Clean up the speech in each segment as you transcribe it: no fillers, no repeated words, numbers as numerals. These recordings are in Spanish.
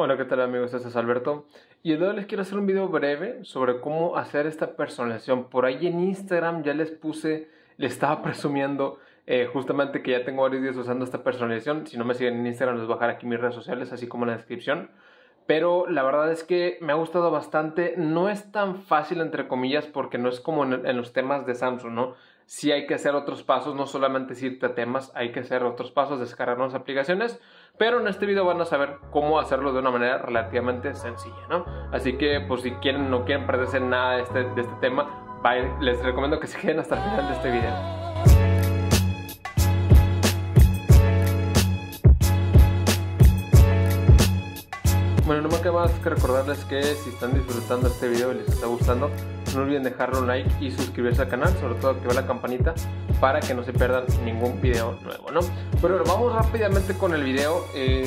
Hola, ¿qué tal amigos? Este es Alberto y el día de hoy les quiero hacer un video breve sobre cómo hacer esta personalización. Por ahí en Instagram ya les estaba presumiendo justamente que ya tengo varios días usando esta personalización. Si no me siguen en Instagram les voy a dejar aquí mis redes sociales, así como en la descripción. Pero la verdad es que me ha gustado bastante. No es tan fácil, entre comillas, porque no es como en los temas de Samsung, ¿no? Sí hay que hacer otros pasos, no solamente irte a temas, hay que hacer otros pasos, descargar nuevas aplicaciones. Pero en este video van a saber cómo hacerlo de una manera relativamente sencilla, ¿no? Así que, pues si quieren, no quieren perderse nada de este tema, les recomiendo que se queden hasta el final de este video. Bueno, no me queda más que recordarles que si están disfrutando este video y les está gustando, no olviden dejarle un like y suscribirse al canal, sobre todo activar la campanita para que no se pierdan ningún video nuevo, ¿no? Pero bueno, vamos rápidamente con el video.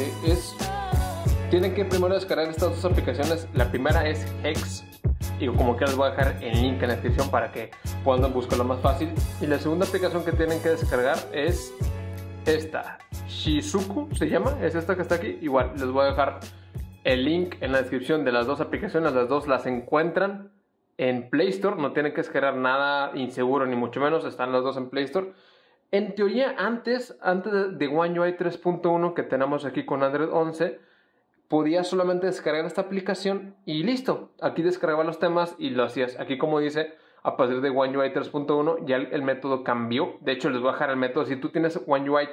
Tienen que primero descargar estas dos aplicaciones. La primera es Hex, y como que les voy a dejar el link en la descripción para que puedan buscarlo más fácil. Y la segunda aplicación que tienen que descargar es esta, Shizuku se llama, es esta que está aquí. Igual les voy a dejar el link en la descripción de las dos aplicaciones. Las dos las encuentran en Play Store, no tienen que descargar nada inseguro ni mucho menos, están las dos en Play Store. En teoría antes de One UI 3.1 que tenemos aquí con Android 11, podías solamente descargar esta aplicación y listo, aquí descargaba los temas y lo hacías. Aquí, como dice, a partir de One UI 3.1 ya el método cambió. De hecho les voy a dejar el método, si tú tienes One UI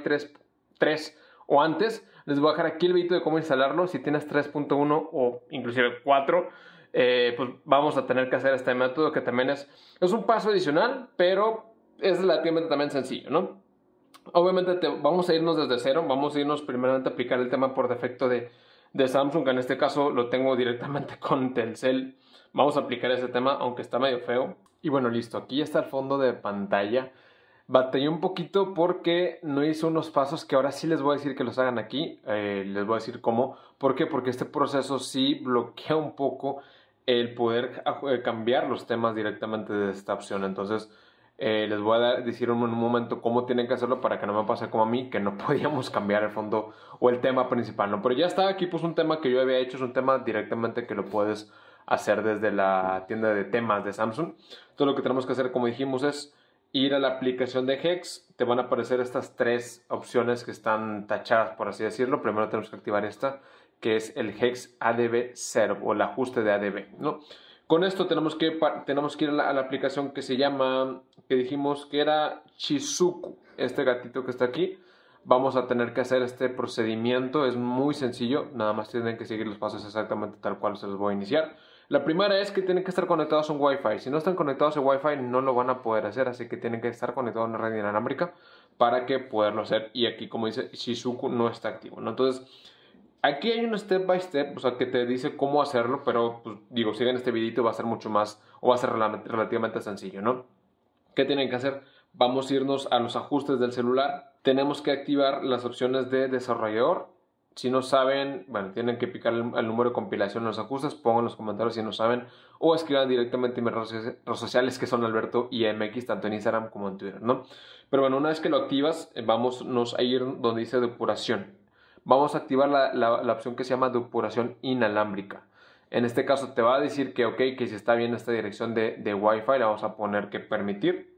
3 o antes, les voy a dejar aquí el video de cómo instalarlo. Si tienes 3.1 o inclusive 4, pues vamos a tener que hacer este método, que también es un paso adicional, pero es relativamente también sencillo, ¿no? Obviamente vamos a irnos desde cero, vamos a irnos primeramente a aplicar el tema por defecto de Samsung, que en este caso lo tengo directamente con Telcel. Vamos a aplicar ese tema, aunque está medio feo. Y bueno, listo, aquí ya está el fondo de pantalla. Batallé un poquito porque no hice unos pasos que ahora sí les voy a decir que los hagan aquí. Les voy a decir cómo. ¿Por qué? Porque este proceso sí bloquea un poco el poder cambiar los temas directamente de esta opción. Entonces les voy a decir en un momento cómo tienen que hacerlo para que no me pase como a mí, que no podíamos cambiar el fondo o el tema principal, ¿no? Pero ya está aquí, pues un tema que yo había hecho, es un tema directamente que lo puedes hacer desde la tienda de temas de Samsung. Todo lo que tenemos que hacer, como dijimos, es ir a la aplicación de Hex. Te van a aparecer estas tres opciones que están tachadas, por así decirlo. Primero tenemos que activar esta, que es el Hex ADB Setup o el ajuste de ADB, ¿no? Con esto tenemos que ir a la aplicación que se llama, que dijimos que era Shizuku, este gatito que está aquí. Vamos a tener que hacer este procedimiento, es muy sencillo, nada más tienen que seguir los pasos exactamente tal cual se los voy a iniciar. La primera es que tienen que estar conectados a un Wi-Fi. Si no están conectados a Wi-Fi no lo van a poder hacer, así que tienen que estar conectados a una red inalámbrica para que poderlo hacer. Y aquí, como dice, Shizuku no está activo, ¿no? Entonces, aquí hay un step by step, o sea, que te dice cómo hacerlo, pero pues, digo, sigan este videito, va a ser mucho más, o va a ser relativamente sencillo, ¿no? ¿Qué tienen que hacer? Vamos a irnos a los ajustes del celular. Tenemos que activar las opciones de desarrollador. Si no saben, bueno, tienen que picar el número de compilación en los ajustes. Pongan en los comentarios si no saben. O escriban directamente en mis redes sociales, que son Alberto y MX, tanto en Instagram como en Twitter, ¿no? Pero bueno, una vez que lo activas, vámonos a ir donde dice depuración. Vamos a activar la opción que se llama depuración inalámbrica. En este caso te va a decir que ok, que si está bien esta dirección de Wi-Fi, le vamos a poner que permitir.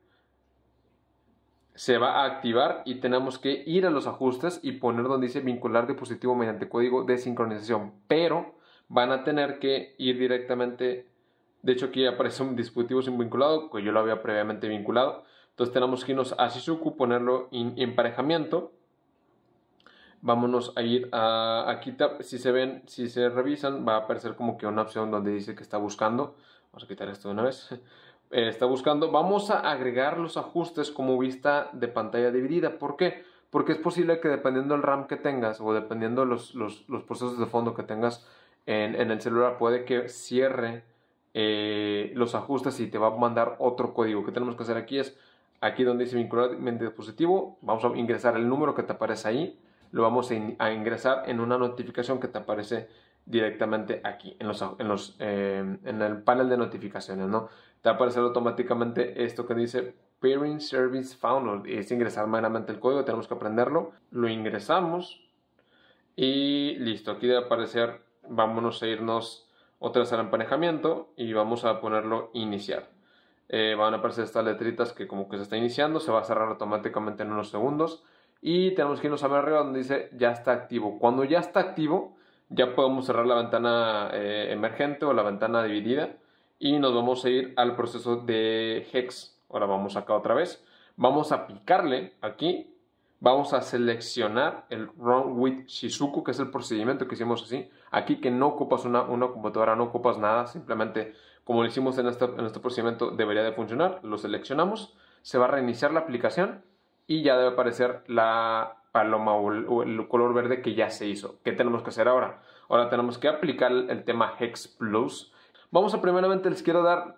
Se va a activar y tenemos que ir a los ajustes y poner donde dice vincular dispositivo mediante código de sincronización. Pero van a tener que ir directamente, de hecho aquí aparece un dispositivo sin vinculado, que yo lo había previamente vinculado. Entonces tenemos que irnos a Shizuku, ponerlo en emparejamiento. Vámonos a ir a aquí, si se revisan, va a aparecer como que una opción donde dice que está buscando. Vamos a quitar esto de una vez. Está buscando. Vamos a agregar los ajustes como vista de pantalla dividida. ¿Por qué? Porque es posible que dependiendo del RAM que tengas o dependiendo los procesos de fondo que tengas en el celular, puede que cierre los ajustes y te va a mandar otro código. ¿Qué tenemos que hacer aquí? Es aquí donde dice vincular mediante dispositivo. Vamos a ingresar el número que te aparece ahí. Lo vamos a ingresar en una notificación que te aparece directamente aquí, en el panel de notificaciones, ¿no? Te va a aparecer automáticamente esto que dice Pairing Service Found, es ingresar meramente el código, tenemos que aprenderlo, lo ingresamos y listo, aquí debe aparecer vámonos a irnos otra vez al emparejamiento y vamos a ponerlo iniciar. Van a aparecer estas letritas que como que se está iniciando, se va a cerrar automáticamente en unos segundos y tenemos que irnos a ver arriba donde dice ya está activo. Cuando ya está activo, ya podemos cerrar la ventana emergente o la ventana dividida y nos vamos a ir al proceso de Hex. Ahora vamos acá otra vez, vamos a picarle aquí, vamos a seleccionar el Run with Shizuku, que es el procedimiento que hicimos así, aquí que no ocupas una computadora, no ocupas nada, simplemente como lo hicimos en este procedimiento debería de funcionar, lo seleccionamos, se va a reiniciar la aplicación y ya debe aparecer la paloma o el color verde que ya se hizo. ¿Qué tenemos que hacer ahora? Ahora tenemos que aplicar el tema Hex Plus. Vamos a primeramente les quiero dar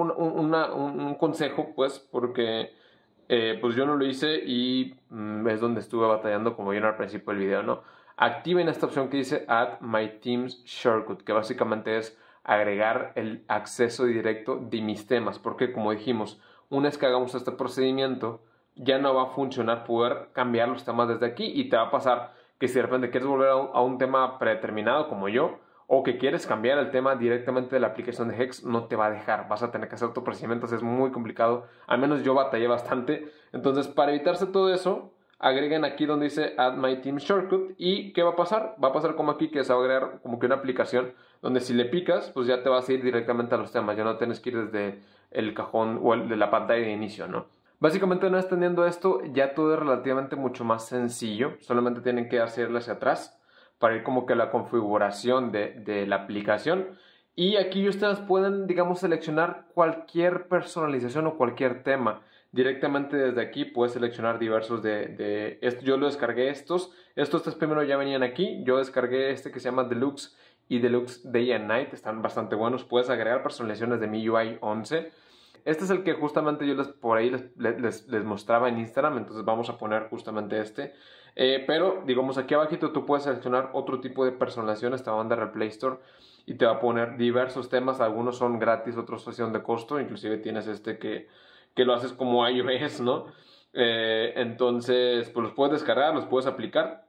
un consejo, pues, porque pues yo no lo hice y es donde estuve batallando como vieron al principio del video, ¿no? Activen esta opción que dice Add My Teams Shortcut, que básicamente es agregar el acceso directo de mis temas, porque como dijimos, una vez que hagamos este procedimiento, ya no va a funcionar poder cambiar los temas desde aquí y te va a pasar que si de repente quieres volver a un tema predeterminado como yo, o que quieres cambiar el tema directamente de la aplicación de Hex, no te va a dejar, vas a tener que hacer otro procedimiento, es muy complicado, al menos yo batallé bastante. Entonces, para evitarse todo eso, agreguen aquí donde dice Add My Team Shortcut y ¿qué va a pasar? Va a pasar como aquí que se va a agregar como que una aplicación donde si le picas, pues ya te vas a ir directamente a los temas, ya no tienes que ir desde el cajón o de la pantalla de inicio, ¿no? Básicamente, no extendiendo esto, ya todo es relativamente mucho más sencillo, solamente tienen que hacerle hacia atrás para ir como que a la configuración de la aplicación y aquí ustedes pueden, digamos, seleccionar cualquier personalización o cualquier tema. Directamente desde aquí puedes seleccionar diversos yo lo descargué estos tres primero ya venían aquí, yo descargué este que se llama Deluxe y Deluxe Day and Night, están bastante buenos, puedes agregar personalizaciones de MIUI 11. Este es el que justamente yo por ahí les mostraba en Instagram, entonces vamos a poner justamente este. Pero, digamos, aquí abajito tú puedes seleccionar otro tipo de personalizaciones, te va a mandar al Play Store y te va a poner diversos temas, algunos son gratis, otros son de costo, inclusive tienes este que lo haces como iOS, ¿no? Entonces, pues los puedes descargar, los puedes aplicar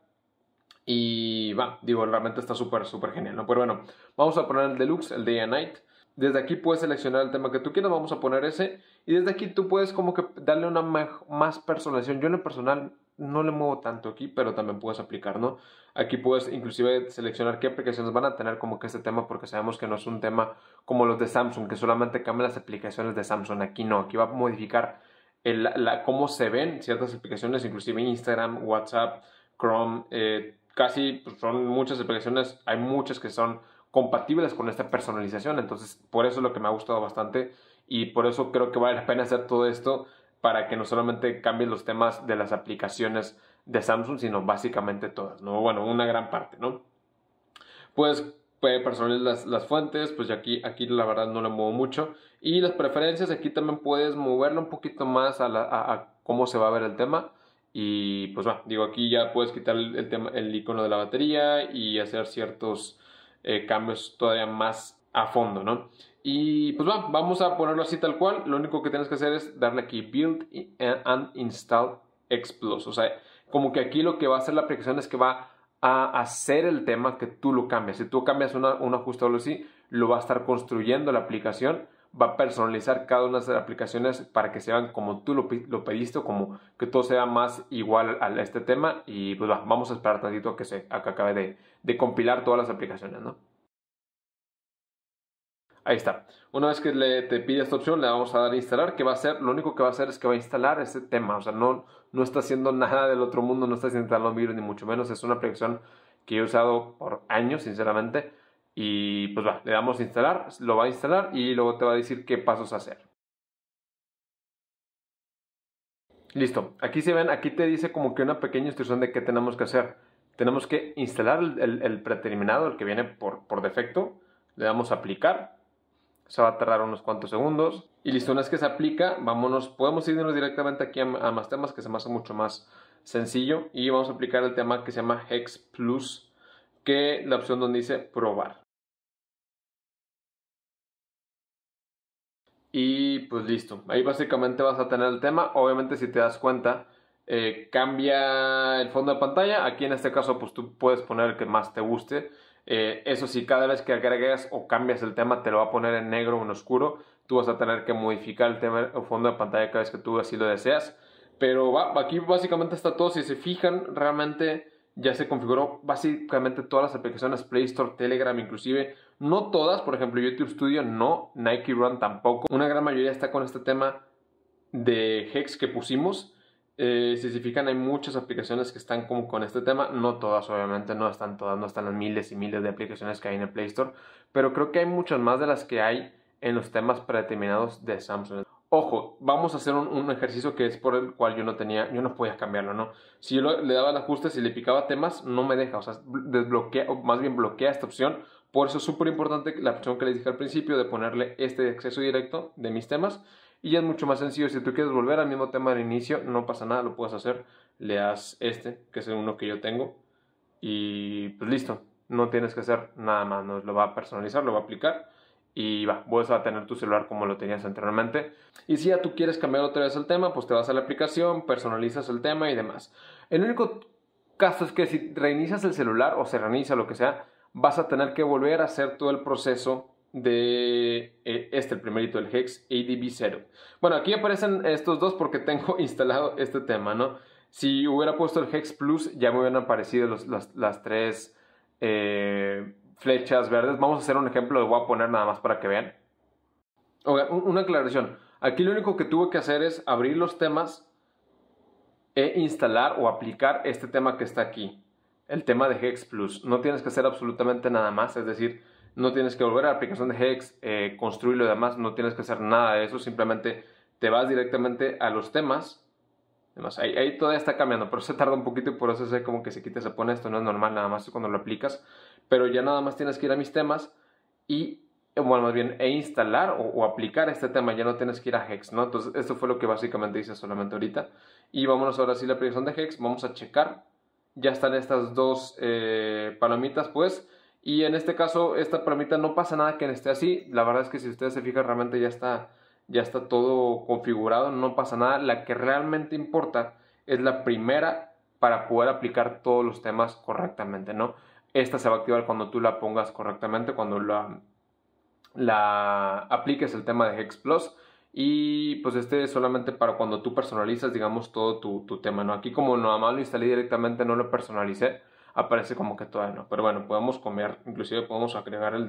y realmente está súper genial, ¿no? Pero bueno, vamos a poner el Deluxe, el Day and Night. Desde aquí puedes seleccionar el tema que tú quieras, vamos a poner ese y desde aquí tú puedes como que darle una más personalización. Yo en lo personal no le muevo tanto aquí, pero también puedes aplicar, ¿no? Aquí puedes inclusive seleccionar qué aplicaciones van a tener como que este tema, porque sabemos que no es un tema como los de Samsung, que solamente cambian las aplicaciones de Samsung. Aquí no, aquí va a modificar cómo se ven ciertas aplicaciones, inclusive Instagram, WhatsApp, Chrome, casi pues, son muchas aplicaciones, hay muchas que son compatibles con esta personalización, entonces por eso es lo que me ha gustado bastante y por eso creo que vale la pena hacer todo esto para que no solamente cambien los temas de las aplicaciones de Samsung, sino básicamente todas, ¿no? Bueno, una gran parte, ¿no? Pues personalizar las fuentes, pues aquí la verdad no le muevo mucho y las preferencias, aquí también puedes moverlo un poquito más a cómo se va a ver el tema. Y pues aquí ya puedes quitar el icono de la batería y hacer ciertos cambios todavía más a fondo, ¿no? Y pues vamos a ponerlo así tal cual. Lo único que tienes que hacer es darle aquí Build and Install X Plus. O sea, como que aquí lo que va a hacer la aplicación es que va a hacer el tema que tú lo cambias. Si tú cambias un ajuste o algo así, lo va a estar construyendo la aplicación, va a personalizar cada una de las aplicaciones para que sean como tú lo pediste o como que todo sea más igual a este tema y pues vamos a esperar tantito a que acabe de compilar todas las aplicaciones, ¿no? Ahí está. Una vez que te pide esta opción, le vamos a dar a instalar. ¿Qué va a hacer? Lo único que va a hacer es que va a instalar ese tema. O sea, no está haciendo nada del otro mundo, no está instalando un virus ni mucho menos. Es una aplicación que he usado por años, sinceramente. Y pues le damos a instalar, lo va a instalar y luego te va a decir qué pasos hacer. Listo. Aquí se ven, aquí te dice como que una pequeña instrucción de qué tenemos que hacer. Tenemos que instalar el predeterminado, el que viene por defecto. Le damos a aplicar. Se va a tardar unos cuantos segundos. Y listo, una vez que se aplica, podemos irnos directamente aquí a más temas que se me hace mucho más sencillo. Y vamos a aplicar el tema que se llama Hex Plus, que la opción donde dice probar. Y pues listo, ahí básicamente vas a tener el tema. Obviamente si te das cuenta, cambia el fondo de pantalla. Aquí en este caso pues tú puedes poner el que más te guste. Eso sí, cada vez que agregues o cambias el tema te lo va a poner en negro o en oscuro. Tú vas a tener que modificar el tema o fondo de pantalla cada vez que tú así lo deseas. Pero aquí básicamente está todo. Si se fijan, realmente ya se configuró básicamente todas las aplicaciones, Play Store, Telegram inclusive. No todas, por ejemplo YouTube Studio no, Nike Run tampoco. Una gran mayoría está con este tema de Hex que pusimos. Si se fijan, hay muchas aplicaciones que están como con este tema. No todas, obviamente, no están todas, no están las miles y miles de aplicaciones que hay en el Play Store. Pero creo que hay muchas más de las que hay en los temas predeterminados de Samsung. Ojo, vamos a hacer un ejercicio que es por el cual yo no podía cambiarlo, ¿no? Si yo le daba el ajuste, si le picaba temas, no me deja, o sea, desbloquea, o más bien bloquea esta opción. Por eso es súper importante la opción que les dije al principio de ponerle este acceso directo de mis temas. Y ya es mucho más sencillo. Si tú quieres volver al mismo tema del inicio, no pasa nada, lo puedes hacer. Le das este, que es uno que yo tengo. Y pues listo. No tienes que hacer nada más. ¿No? Lo va a personalizar, lo va a aplicar. Y vas a tener tu celular como lo tenías anteriormente. Y si ya tú quieres cambiar otra vez el tema, pues te vas a la aplicación, personalizas el tema y demás. El único caso es que si reinicias el celular o se reinicia lo que sea, vas a tener que volver a hacer todo el proceso de el primerito, el Hex ADB0. Bueno, aquí aparecen estos dos porque tengo instalado este tema, ¿no? Si hubiera puesto el Hex Plus, ya me hubieran aparecido las tres flechas verdes. Vamos a hacer un ejemplo, lo voy a poner nada más para que vean. Una aclaración. Aquí lo único que tuve que hacer es abrir los temas e instalar o aplicar este tema que está aquí. El tema de Hex Plus. No tienes que hacer absolutamente nada más, es decir, no tienes que volver a la aplicación de Hex, construirlo y demás, no tienes que hacer nada de eso, simplemente te vas directamente a los temas. Además, ahí todavía está cambiando, pero se tarda un poquito y por eso sé como que se quita, se pone esto, no es normal, nada más cuando lo aplicas, pero ya nada más tienes que ir a mis temas y, bueno, más bien, instalar o aplicar este tema, ya no tienes que ir a Hex, ¿no? Entonces, esto fue lo que básicamente hice solamente ahorita. Y vámonos ahora sí a la aplicación de Hex, vamos a checar, ya están estas dos palomitas, pues. Y en este caso, esta palomita no pasa nada que esté así. La verdad es que si ustedes se fijan, realmente ya está todo configurado. No pasa nada. La que realmente importa es la primera para poder aplicar todos los temas correctamente, ¿no? Esta se va a activar cuando tú la pongas correctamente, cuando la apliques el tema de Hex Plus. Y pues este es solamente para cuando tú personalizas, digamos, todo tu tema, ¿no? Aquí como nada más lo instalé directamente, no lo personalicé. Aparece como que todavía no, pero bueno, podemos cambiar, inclusive podemos agregar el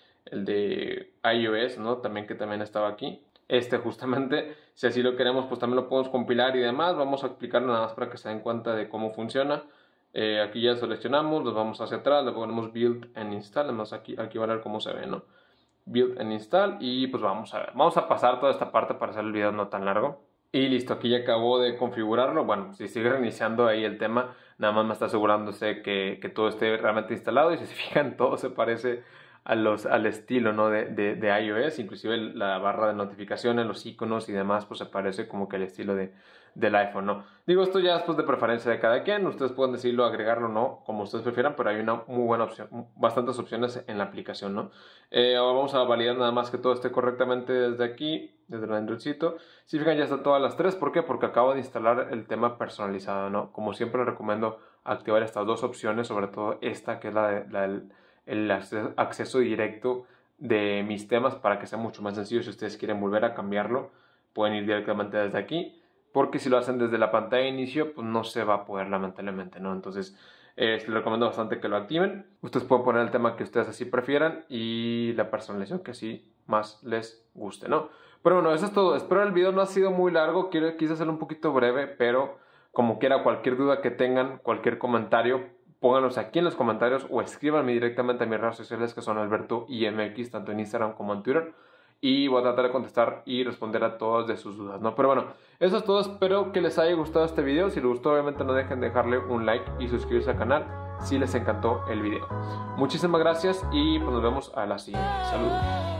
de iOS, ¿no? También que también estaba aquí. Justamente, si así lo queremos, pues también lo podemos compilar y demás. Vamos a explicarlo nada más para que se den cuenta de cómo funciona. Aquí ya seleccionamos, nos vamos hacia atrás, le ponemos Build and Install, además aquí van a ver cómo se ve, ¿no? Build and Install y pues vamos a ver. Vamos a pasar toda esta parte para hacer el video no tan largo. Y listo, aquí ya acabo de configurarlo. Bueno, si sigue reiniciando ahí el tema, nada más me está asegurándose que todo esté realmente instalado. Y si se fijan, todo se parece al estilo, ¿no? de iOS. Inclusive la barra de notificaciones, los iconos y demás, pues se parece como que al estilo del iPhone, ¿no? Digo, esto ya es pues de preferencia de cada quien. Ustedes pueden decirlo, agregarlo o no, como ustedes prefieran, pero hay una muy buena opción, bastantes opciones en la aplicación, ¿no? Ahora vamos a validar nada más que todo esté correctamente desde aquí, desde el Androidcito. Si fijan, ya está todas las tres. ¿Por qué? Porque acabo de instalar el tema personalizado, ¿no? Como siempre les recomiendo activar estas dos opciones, sobre todo esta que es el acceso directo de mis temas para que sea mucho más sencillo. Si ustedes quieren volver a cambiarlo, pueden ir directamente desde aquí, porque si lo hacen desde la pantalla de inicio, pues no se va a poder lamentablemente, ¿no? Entonces, les recomiendo bastante que lo activen. Ustedes pueden poner el tema que ustedes así prefieran y la personalización que así más les guste, ¿no? Pero bueno, eso es todo. Espero el video no ha sido muy largo. Quise hacerlo un poquito breve, pero como quiera, cualquier duda que tengan, cualquier comentario, pónganlos aquí en los comentarios o escríbanme directamente a mis redes sociales que son AlbertoIMX, tanto en Instagram como en Twitter. Y voy a tratar de contestar y responder a todas de sus dudas, ¿no? Pero bueno, eso es todo. Espero que les haya gustado este video. Si les gustó, obviamente no dejen de dejarle un like y suscribirse al canal si les encantó el video. Muchísimas gracias y pues nos vemos a la siguiente. Saludos.